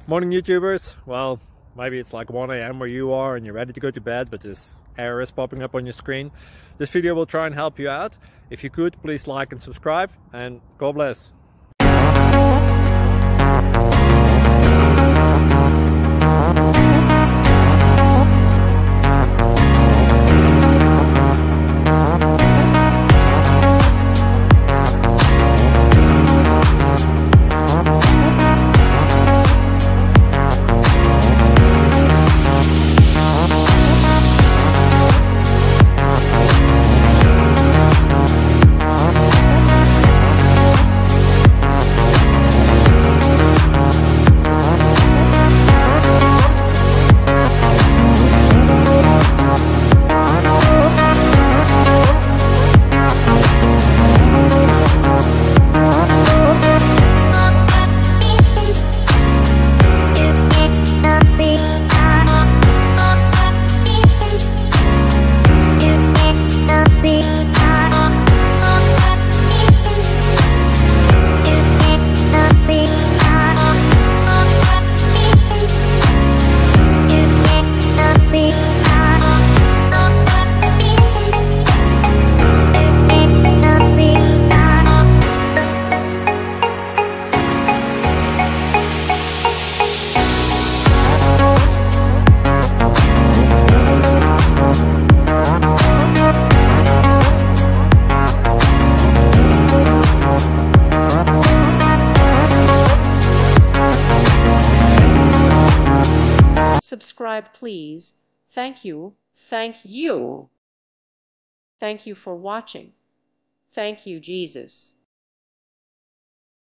Morning YouTubers. Well, maybe it's like 1 a.m. where you are and you're ready to go to bed, but this error is popping up on your screen. This video will try and help you out. If you could, please like and subscribe, and God bless. Subscribe, please. Thank you. Thank you. Thank you for watching. Thank you, Jesus.